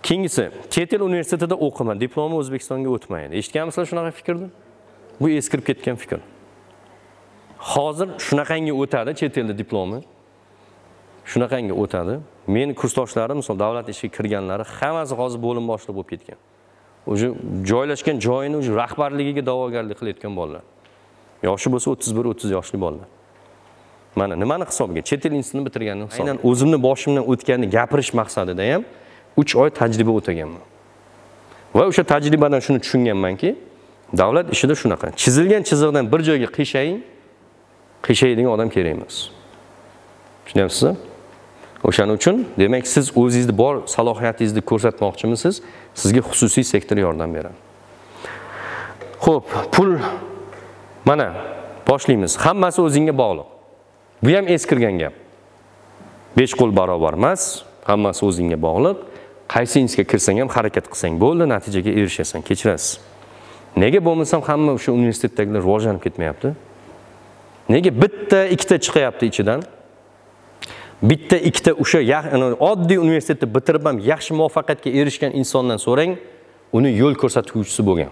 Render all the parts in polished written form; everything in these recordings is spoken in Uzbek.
Keyingisi, chet el universitetida o'qima, diplomi O'zbekistonga o'tmaydi. Eshitganmisizlar shunaqa fikrni? Bu eskirib ketgan fikr. Hozir shunaqangi o'tadi chet elda diplomi. Shunaqangi o'tadi. Men kursdoshlarim, misol davlat ishiga kirganlari hammasi hozir bo'lim boshliq bo'lib ketgan. O'sha joylashgan joyini o'sha rahbarligiga da'vogarlik qilayotgan bolalar. Yoshi bo'lsa 31-30 yoshli bolalar. Mana nimani hisobiga? Chet el institutini bitirgandan so'ng aynan o'zimni boshimdan o'tganini gapirish maqsadida ham 3 oy tajriba o'taganman. Va o'sha tajribadan shuni tushunganmanki, davlat ishida shunaqa. Chizilgan chiziqdan bir joyga qiyshaydigan odam kerak emas. Tushunyapsizmi? O'shaning uchun, demak, siz o'zingizni bor salohiyatingizni ko'rsatmoqchimisiz? Sizga xususiy sektor yordam beradi. Xo'p, pul mana boshlaymiz. Hammasi o'zingga bog'liq. Bu ham eskirgan gap. 5 qo'l barobar emas, hammasi o'zingga bog'liq. Qaysi institutga kirsang ham harakat qilsang bo'ldi, natijaga erishasan, kechirasiz. Nega bo'lmasam hamma o'sha universitetdagilar rivojlanib ketmayapti? Nega bitta, ikkita chiqyapti ichidan? Bitta, ikkita o'sha oddiy universitetni bitirib ham yaxshi muvaffaqiyatga erishgan insondan so'rang, uni yo'l ko'rsatuvchisi bo'lgan.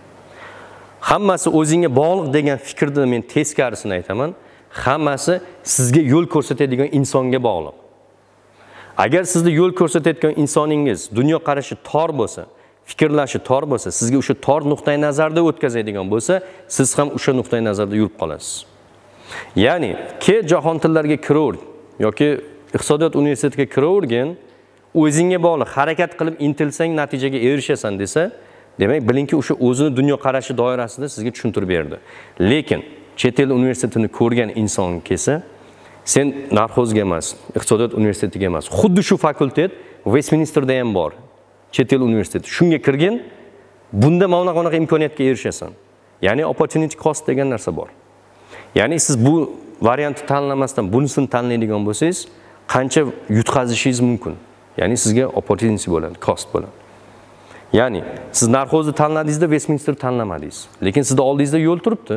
Hammasi o'zingga bog'liq degan fikrda men teskarisini aytaman. Hammasi sizga yo'l ko'rsatadigan insonga bog'liq. Agar sizni yo'l ko'rsatayotgan insoningiz dunyo qarashi tor bo'lsa, fikrlashi tor bo'lsa, sizga o'sha tor nuqtai nazarda o'tkazadigan bo'lsa, siz ham o'sha nuqtai nazarda yurib qolasiz. Ya'ni, jahon tillariga kiraver yoki iqtisodiyot universitetiga kiravergin, o'zingga bog'liq harakat qilib intilsang natijaga erishasan desa, demak, bilingki o'sha o'zini dunyo qarashi doirasida sizga tushuntirib berdi. Lekin chet el universitetini ko'rgan inson kelsa, sen narxozga emas, iqtisodiyot universitetiga emas, xuddi shu fakultet Westminsterda ham bor. Chet el universiteti. Shunga kirgin, bunda mana qanaqa imkoniyatga erishasan. Ya'ni opportunity cost degan narsa bor. Ya'ni siz bu variantni tanlamasdan bunisini tanlaydigan bo'lsangiz, qancha yutqazishingiz mumkin. Ya'ni sizga opportunity bo'ladi, cost bo'ladi. Ya'ni siz narxozni tanladingizda Westminster tanlamadingiz. Lekin sizda oldingizda yo'l turibdi.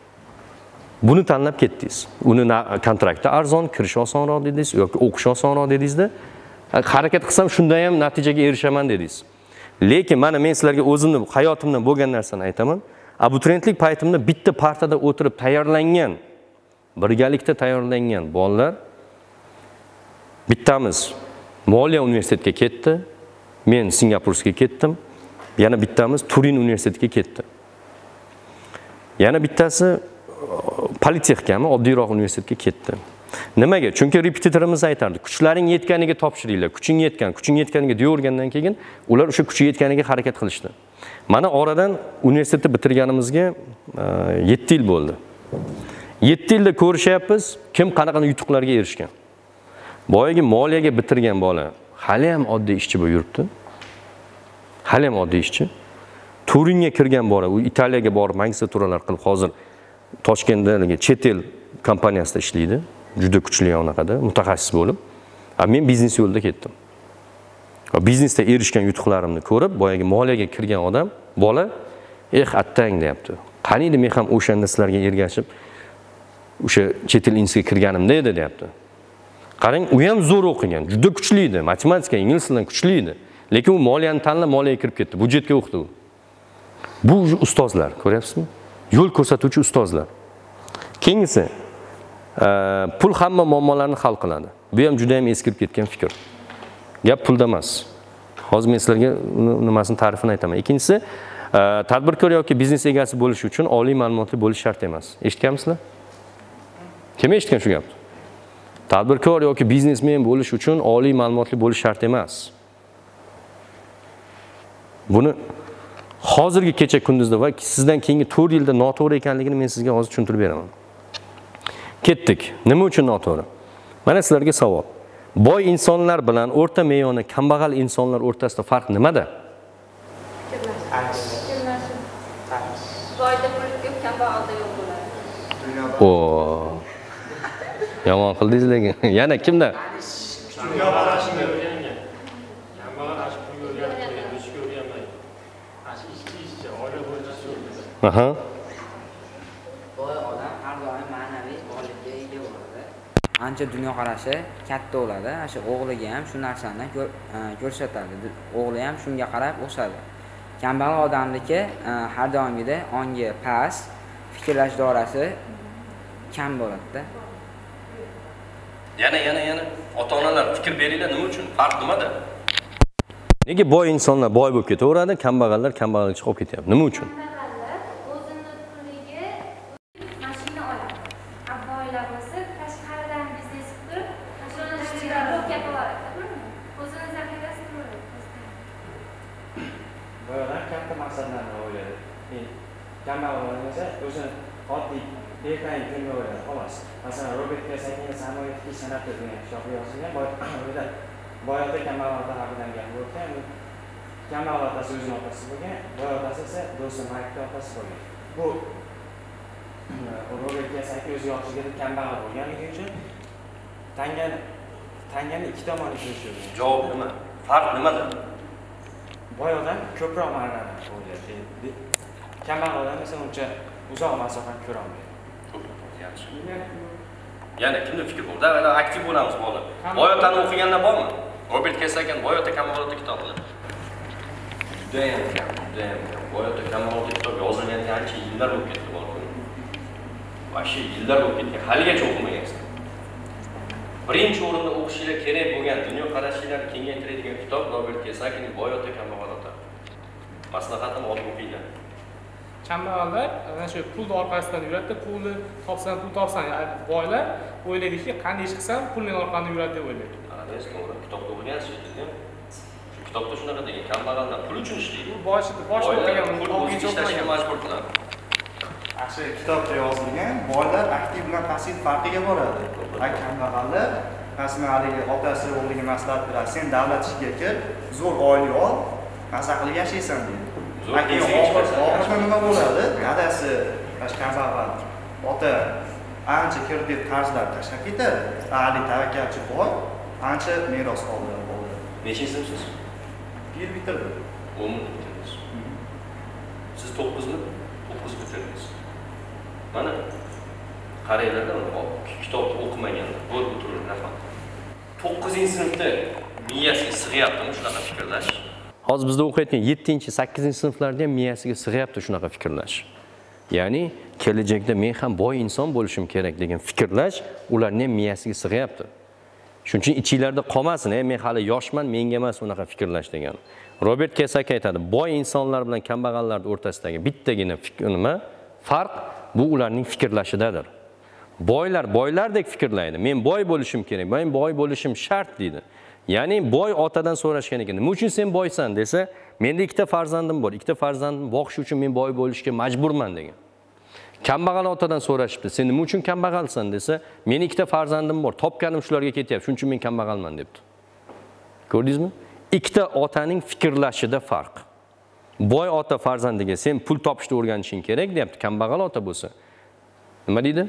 Buni tanlab ketdingiz. Uni kontraktda arzon, kirish osonroq dedingiz yoki o'qish osonroq dedingizda, harakat qilsam shunda ham natijaga erishaman dedingiz. Lekin mana men sizlarga o'zimni hayotimdan bo'lgan narsani aytaman. Abituriyentlik paytimda bitta partada o'tirib tayyorlangan, birgalikda tayyorlangan bolalar bittamiz Moliya universitetiga ketdi, men Singapurga ketdim, yana bittamiz Turin universitetiga ketdi. Yana bittasi Politexnikami, oddiyroq universitetga ketdi. Nimaga? Chunki repetitorimiz aytardi, kuchlaring yetganiga topshiringlar, kuching yetganiga deyavergandan keyin ular o'sha kuchi yetganiga harakat qilishdi. Mana oradan universitetni bitirganimizga 7 yil bo'ldi. 7 yilda ko'rishyapmiz, kim qanaqa yutuqlarga erishgan. Boyagi moliyaga bitirgan bola hali ham oddiy ishchi bo'lib yuribdi. Hali ham oddiy ishchi. Turinga kirgan bola, u Italiyaga borib magistraturalar qilib hozir Toshkentdagi chet el kompaniyasida ishlaydi. Juda kuchli onaqada, mutaxassis bo'lib. Men biznes yo'lida ketdim. Biznesda erishgan yutuqlarimni ko'rib, boyagi moliyaga kirgan odam, bola, attang deyapti. Qaniydi men ham o'shanda sizlarga ergashib, o'sha chet el institutiga kirganimda edi deyapti. Qarang, u ham zo'r o'qigan, juda kuchli edi, matematika, ingliz tilidan kuchli edi. Lekin u moliyani tanlab moliyaga kirib ketdi, budjetga o'qidi u. Bu ustozlar, ko'ryapsizmi? Yo'l ko'rsatuvchi ustozlar. Keyingisi, pul hamma muammolarni hal qiladi. Bu ham juda ham eskirib ketgan fikr. Gap pulda emas. Hozir men sizlarga nimasini ta'rifini aytaman. Ikkinchisi, tadbirkor yoki biznes egasi bo'lish uchun oliy ma'lumotli bo'lish shart emas. Eshitganmisizlar? Kim eshitgan shu gapni? Tadbirkor yoki biznesmen bo'lish uchun oliy ma'lumotli bo'lish shart emas. Buni hozirgi kecha kunduzda va sizdan keyingi 4 yilda noto'g'ri ekanligini men sizga hozir tushuntirib beraman. Ketdik. Nima uchun noto'g'ri? Mana sizlarga savol. Boy insonlar bilan o'rta me'yorni kambag'al insonlar o'rtasida farq nimada? Boyda pul ko'p, kambag'alda yo'q bo'ladi. Yomon qildingiz lekin. Yana kimda? Aha. Boy odam har doim ma'naviy boylikka ega bo'ladi. ancha dunyoqarashi katta bo'ladi. O'sha o'g'liga ham shu narsani ko'rsatadi. O'g'li ham shunga qarab o'sadi. Kambag'al odamniki har doimgidek ongi past, fikrlash doirasi kam bo'ladi-da. Yana ota-onalar fikr beringlar, nima uchun? Farq nimada? Nega boy insonlar boy bo'lib ketaveradi, kambag'allar kambag'allikka qolib ketyapti? Nima uchun? Kambag'allar o'zini puliga mashina oladi. Boylar bo'lsa tashqaridan biznes qilib, mashinalar rokka oladi. O'zini zaxirasini bo'ladi. Boylar katta maqsadlarni o'ylaydi. Kambag'allar esa o'zini oddiy ertayin kunga o'ylaydi, xolos. Masalan, Robert Kiyosaki samolyotga san'at degan kitob yozgan. Boy ota kambag'al ota haqida gapirib o'tgan. Kambag'al otasi o'zining otasi bo'lgan, boy otasi esa do'sti Maykning otasi bo'lgan. Bu Robert Kiyosaki o'zi yoshligida kambag'al bo'lganligi uchun tangani ikki tomoni ko'rishadi. Javob nima? Farq nimada? Boy odam ko'proq marralarni o'ylaydi. Kambag'al odam esa uncha uzoq masofani ko'ra olmaydi. Yaxshi. Yana kimda fikr bor? Da aktiv bo'lamiz bola. Boy otani o'qiganlar bormi? Robert Kiyosaki Boy ota kambag'al ota kitobini. Judayam kam. Boy ota kambag'al ota kitob yozilganiga ancha yillar bo'lib ketdi bor. Vashshi yillar bo'lib ketgan. Haligacha o'qimagansiz. Birinchi o'rinda o'qishinglar kerak bo'lgan dunyo qarashinglarni kengaytiradigan kitob Robert Kiyosakining Boy ota kambag'al ota. Maslahatim olib o'qinglar. Kambag'allar ana shu pul orqasidan yuradi, pul topsan, boylar o'ylaydiki, qanday ish qilsam pulning orqasidan yuradi deb o'ylaydi. Siz to'g'ri, kitobda o'qigansiz sizlar. Shu kitobda shunaqa degan, kambag'allar pul uchun ishlaydi. Boshida o'qigan, o'qigan ishlashga majbur qiladi. Shu kitobda yozilgan, boylar aktiv bilan passiv farqiga boradi. Kambag'allar masalan haligi otasi o'g'liga maslahat beradi, sen davlat ishiga kir, zo'r oylik ol, maza qilib yashaysan deydi. Oxirida nima bo'ladi? Dadasi, kambag'al ota ancha kredit qarzlar tashlab ketadi. Haligi tavakkalchi boy ancha meros qoldirib bo'ldi. Nechinchi sinfsiz? Bir bitirdi. 10 bitirdingiz. Siz 9ni 9 bitirdingiz. Mana qaranglarda kitobni o'qimaganlar, bo'l o'tirib rahmat. 9-sinfda miyasiga sig'yaptimi shunaqa fikrlash? Hozir bizda o'qiyotgan 7-8-sinflarda ham miyasiga sig'yapti shunaqa fikrlash. Ya'ni kelajakda men ham boy inson bo'lishim kerak degan fikrlash ularning miyasiga sig'yapti. Shuning uchun ichinglarda qolmasin, men hali yoshman, menga emas unaqa fikrlash degan. Robert Kiyosaki aytadi, boy insonlar bilan kambag'allar o'rtasidagi bittagina nima farq bu ularning fikrlashidadir. Boylar boylardek fikrlaydi. Men boy bo'lishim kerak, men boy bo'lishim shart deydi. Ya'ni boy otadan so'rashgan ekan, nima uchun sen boysan desa, menda ikkita farzandim bor, ikkita farzandim boqish uchun men boy bo'lishga majburman degan. Kambag'al otadan so'rashibdi, sen nima uchun kambag'alsan desa, meni ikkita farzandim bor, topganim shularga ketyapti, shuning uchun men kambag'alman debdi. Ko'rdingizmi? Ikkita otaning fikrlashida farq. Boy ota farzandiga sen pul topishni o'rganishing kerak deyapti, kambag'al ota bo'lsa. Nima deydi?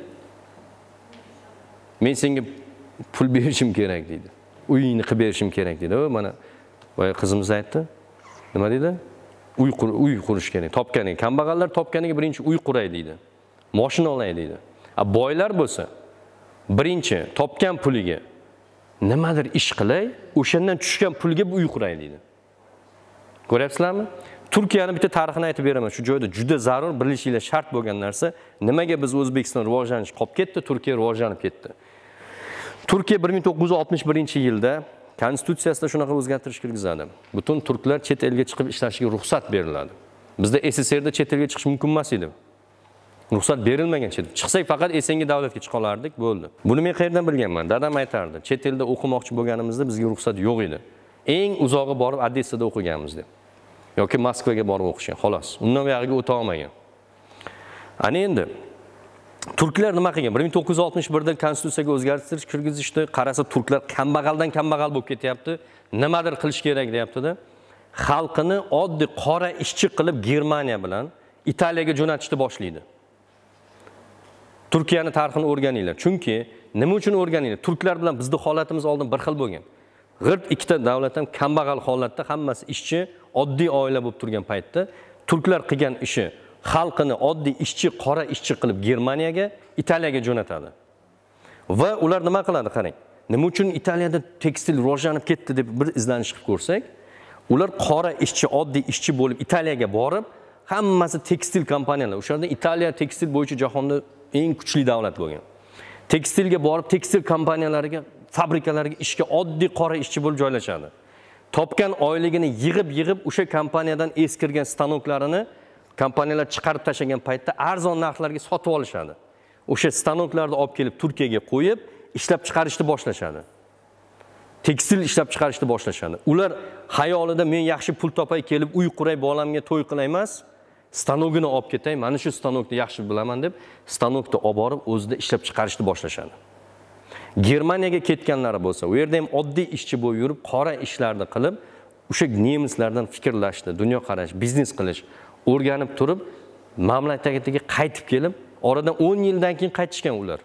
Men senga pul berishim kerak deydi. Uyingni qilib berishim kerak deydi. Mana boya qizimiz aytdi. Nima deydi? Uy qurish kerak. Topganiga, kambag'allar topganiga birinchi uy quray deydi. Mashina olay deydi. Boylar bo'lsa, birinchi topgan puliga nimadir ish qilay, o'shandan tushgan pulga uy quray deydi. Ko'ryapsizlarmi? Turkiyaning bitta tarixini aytib beraman. Shu joyda juda zarur bilishinglar shart bo'lgan narsa, nimaga biz O'zbekiston rivojlanish qolib ketdi, Turkiya rivojlanib ketdi. Turkiya 1961-yilda konstitutsiyasida shunaqa o'zgartirish kirgizadi. Butun turklar chet elga chiqib ishlashiga ruxsat beriladi. Bizda SSRda chet elga chiqish mumkin emas edi. Ruxsat berilmagan chet. Chiqsak faqat Esengi davlatga chiqa olardik, bo'ldi. Buni men qayerdan bilganman? Dadam aytardi, chet elda o'qimoqchi bo'lganimizda bizga ruxsat yo'q edi. Eng uzog'i borib Odessada o'qiganmiz deb. Yoki Moskvaga borib o'qishgan, xolos. Undan buyog'iga o'ta olmagan. Ana endi turklar nima qilgan? 1961da konstitutsiyaga o'zgartirish kirgizishdi. Qarasa turklar kambag'aldan kambag'al bo'lib ketyapti. Nimadir qilish kerak deyapti-da. Xalqini oddiy qora ishchi qilib Germaniya bilan Italiyaga jo'natishni boshlaydi. Turkiyani tarixini o'rganinglar. Chunki nima uchun o'rganinglar? Turklar bilan bizning holatimiz oldin bir xil bo'lgan. G'irt ikkita davlat ham kambag'al holatda, hammasi ishchi, oddiy oila bo'lib turgan paytda turklar qilgan ishi xalqini oddiy ishchi, qora ishchi qilib Germaniyaga, Italiyaga jo'natadi. Va ular nima qiladi qarang. Nima uchun Italiyada tekstil rivojlanib ketdi deb bir izlanish qilib ko'rsak, ular qora ishchi, oddiy ishchi bo'lib Italiyaga borib, hammasi tekstil kompaniyalar. O'shanda Italiya tekstil bo'yicha jahonda eng kuchli davlat bo'lgan. Tekstilga borib, tekstil kompaniyalariga, fabrikalarga ishga oddiy qora ishchi bo'lib joylashadi. Topgan oyligini yig'ib o'sha kompaniyadan eskirgan stanoklarini kompaniyalar chiqarib tashlagan paytda arzon narxlarga sotib olishadi. O'sha stanoklarni olib kelib Turkiyaga qo'yib, ishlab chiqarishni boshlashadi. Tekstil ishlab chiqarishni boshlashadi. Ular xayolida men yaxshi pul topay kelib uy quray, bolamga to'y qilay emas, stanogini olib ketay, mana shu stanokni yaxshi bilaman deb stanokni olib borib o'zida ishlab chiqarishni boshlashadi. Germaniyaga ketganlari bo'lsa, u yerda ham oddiy ishchi bo'lib yurib, qora ishlarni qilib, o'sha nemislardan fikrlashdi, dunyo qarash, biznes qilish o'rganib turib, mamlakatiga qaytib kelib, oradan 10 yildan keyin qaytishgan ular.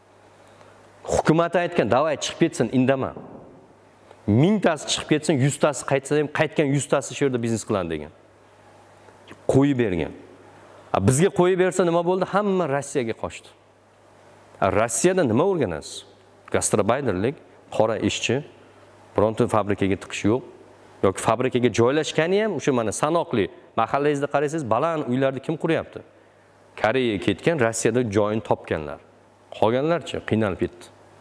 Hukumat aytgan, "Davay chiqib ketsin, indama." 1000 tasi chiqib ketsin, 100 tasi qaytsa ham qaytgan 100 tasi shu yerda biznes qiladi degan. Qo'yib bergan. Bizga qo'yib bersa nima bo'ldi? Hamma Rossiyaga qochdi. Rossiyada nima o'rganasiz? Gastrobayderlik, qora ishchi, bironta fabrikaga tiqish yo'q. Yoki fabrikaga joylashgani ham o'sha mana sanoqli mahallangizda qarasangiz, baland uylarni kim quryapti? Koreyaga ketgan, Rossiyada joyini topganlar. Qolganlarchi qiynalib ketdi.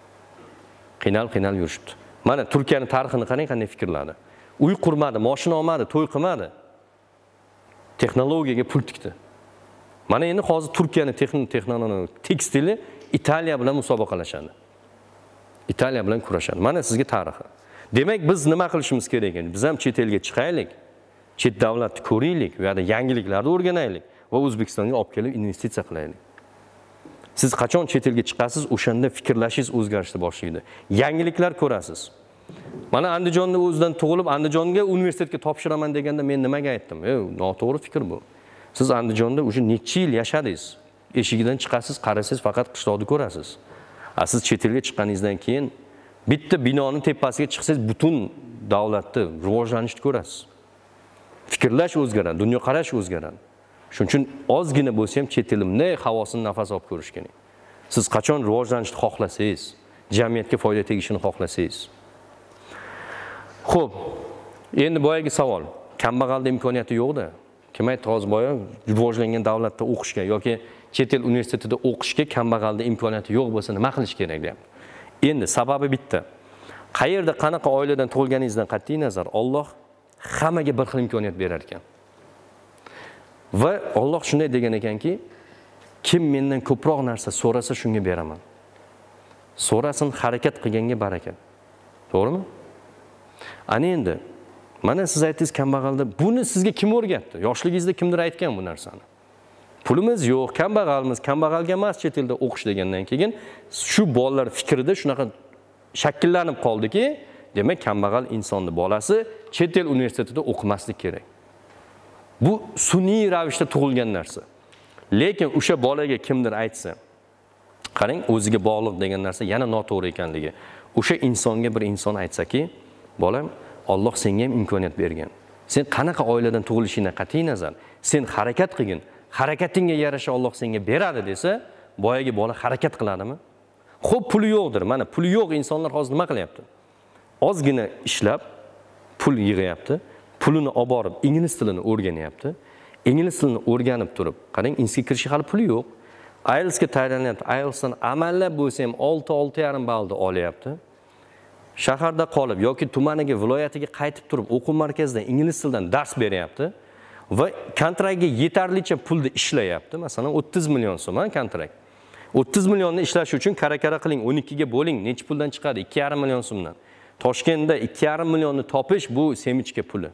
Qiynal yurishibdi. Mana Turkiyaning tarixini qarang, qanday fikrladi. Uy qurmadi, mashina olmadi, to'y qilmadi. Texnologiyaga pul tikdi. Mana endi hozir Turkiyaning texnologik tekstili Italiya bilan musobaqalashadi. Italiya bilan kurashadi. Mana sizga tarixi. Demak, biz nima qilishimiz kerak ekan? Biz ham chet elga chiqaylik. Chet davlatni ko'raylik, u yerda yangiliklarni o'rganaylik va O'zbekistonga olib kelib investitsiya qilaylik. Siz qachon chet elga chiqasiz, o'shanda fikrlashingiz o'zgarishni boshlaydi. Yangiliklar ko'rasiz. Mana Andijonda o'zidan tug'ilib, Andijonga universitetga topshiraman deganda men nimaga aytdim? Noto'g'ri fikr bu. Siz Andijonda o'sha necha yil yashadingiz. Eshigidan chiqasiz, qarasangiz faqat qishloqni ko'rasiz. Siz chet elga chiqqaningizdan keyin bitta binoning tepasiga chiqsangiz butun davlatni rivojlanishni ko'rasiz. Fikrlash o'zgaradi, dunyo qarash o'zgaradi. Shuning uchun ozgina bo'lsa ham chet elimni havosini nafas olib ko'rish kerak. Siz qachon rivojlanishni xohlasangiz, jamiyatga foyda tegishini xohlasangiz. Xo'p, endi boyagi savol. Kambag'alda imkoniyati yo'q-da. Kim aytdi hozir boya rivojlangan davlatda o'qishga yoki chet el universitetida o'qishga kambag'alda imkoniyati yo'q bo'lsa nima qilish kerak deyapti. Endi sababi bitta. Qayerda qanaqa oiladan tug'ilganingizdan qat'iy nazar Alloh hammaga bir xil imkoniyat berar ekan. Va Alloh shunday degan ekanki, kim mendan ko'proq narsa so'rasa shunga beraman. So'rasin, harakat qilganga barakat. To'g'rimi? Ana endi mana siz aytdingiz kambag'alda, buni sizga kim o'rgatdi? Yoshligingizda kimdir aytgan bu narsani. Pulimiz yo'q, kambag'almiz, kambag'alga emas chet elda o'qish degandan keyin shu bolalar fikrida shunaqa shakllanib qoldiki, demak kambag'al insonning bolasi chet el universitetida o'qimaslik kerak. Bu sun'iy ravishda tug'ilgan narsa. Lekin o'sha bolaga kimdir aytsa, qarang, o'ziga bog'liq degan narsa yana noto'g'ri ekanligi. O'sha insonga bir inson aytsaki, bolam, Alloh senga ham imkoniyat bergan. Sen qanaqa oiladan tug'ilishingdan qat'iy nazar, sen harakat qilgin, harakatingga yarasha Alloh senga beradi desa, boyagi bola harakat qiladimi? Xo'p, puli yo'qdir. Mana puli yo'q insonlar hozir nima qilyapti? Ozgina ishlab pul yig'yapti. Pulini olib borib ingliz tilini o'rganyapti. Ingliz tilini o'rganib turib, qarang, institutga kirishga hali puli yo'q. IELTSga tayyorlanyapti. IELTSdan amallab bo'lsa ham 6-6,5 ballni olyapti. Shaharda qolib yoki tumaniga, viloyatiga qaytib turib o'quv markazida ingliz tilidan dars beryapti va kontraktga yetarlicha pulni ishlayapti. Masalan, 30 million so'm kontrakt. 30 millionni ishlash uchun kara qiling, 12 ga bo'ling, necha puldan chiqadi? 2,5 million so'mdan. Toshkentda 2,5 millionni topish bu semichka puli.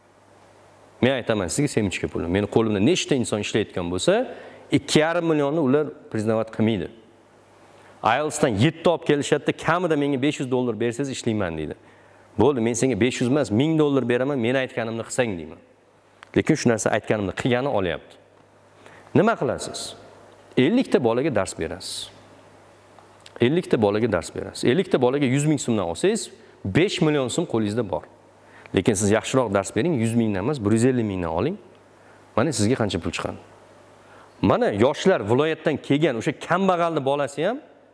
Men aytaman sizga semichka puli. Meni qo'limda nechta inson ishlayotgan bo'lsa, 2,5 millionni ular priznavat qilmaydi. IELTSdan 7 olib kelishadi, kamida menga $500 bersangiz ishlayman deydi. Bo'ldi, men senga 500 emas, $1000 beraman, men aytganimni qilsang deyman. Lekin shu narsa aytganimni qilgani olyapti. Nima qilasiz? 50 ta bolaga dars berasiz. 50 ta bolaga dars berasiz. 50 ta bolaga 100 ming so'mdan olsangiz, 5 million so'm qo'lingizda bor. Lekin siz yaxshiroq dars bering, 100 mingdan emas, 150 mingdan oling. Mana sizga qancha pul chiqadi. Mana yoshlar viloyatdan kelgan o'sha kambag'alning bolasi ham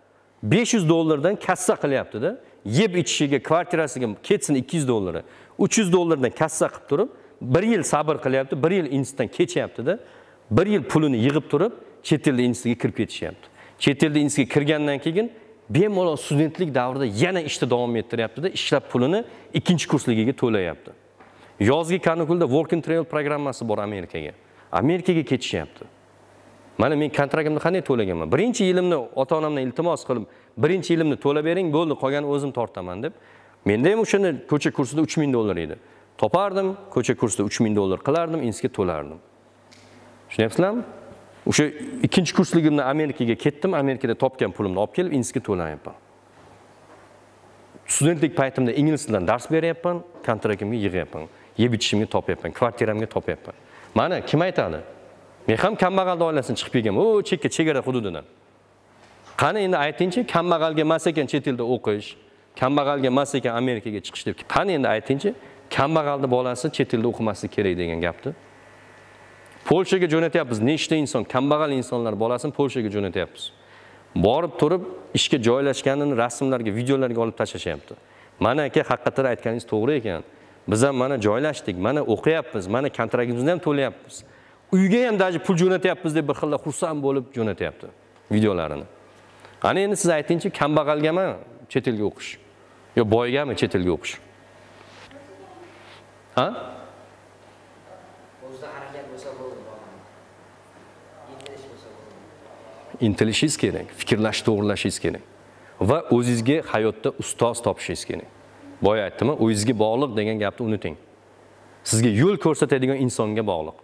500 dollardan kassa qilyapti-da, yeb ichishiga, kvartirasiga ketsin 200 dollari. 300 dollardan kassa qilib turib, 1 yil sabr qilyapti, 1 yil institutdan kechyapti-da, 1 yil pulini yig'ib turib, chet elda institutga kirib ketishyapti. Chet elda institutga kirgandan keyin bemalol studentlik davrida yana ishda davom ettiryapti-da, ishlab pulini ikkinchi kursligiga to'layapti. Yozgi kanikulda work and travel programmasi bor Amerikaga. Amerikaga ketishyapti. Mana men kontraktimni qanday to'laganman? Birinchi yilimni ota-onamdan iltimos qilib, birinchi yilimni to'lab bering, bo'ldi, qolgan o'zim tortaman deb. Menda ham o'shani ko'cha kursida 3000 dollar edi. Topardim, ko'cha kursida 3000 dollar qilardim, institutga to'lardim. Tushunyapsizlarmi? O'sha ikkinchi kursligimda Amerikaga ketdim, Amerikada topgan pulimni olib kelib institutga to'layapman. Studentlik paytimda ingliz tilidan dars beryapman, kontraktimga yig'yapman, yeb ichishimga topyapman, kvartiramga topyapman. Mana kim aytadi? Men ham kambag'alda oilasidan chiqib kelganman, o chegara hududidan. Qani endi aytingchi, kambag'alga emas ekan chet elda o'qish, kambag'alga emas ekan Amerikaga chiqish deb. Qani endi aytingchi, kambag'alning bolasi chet elda o'qimasligi kerak degan gapni. Polshaga jo'natyapmiz. Nechta inson, kambag'al insonlar bolasini Polshaga jo'natyapmiz. Borib turib, ishga joylashganini rasmlarga, videolarga olib tashlashyapti. Mana aka, haqiqatan aytganingiz to'g'ri ekan. Biz ham mana joylashdik, mana o'qiyapmiz, mana kontraktimizni ham to'layapmiz. Uyga ham daji pul jo'natyapmiz deb bir xilla xursand bo'lib jo'natyapti videolarini. Ana endi siz aytingchi, kambag'algami chet elga o'qish? Yo boygami chet elga o'qish? Ha? O'zida harakat bo'lsa bo'ldi. Intilish bo'lsa bo'ldi. Intilishingiz kerak, fikrlash, to'g'rilashingiz kerak va o'zingizga hayotda ustoz topishingiz kerak. Boya aytdim, o'zingizga bog'liq degan gapni unuting. Sizga yo'l ko'rsatadigan insonga bog'liq.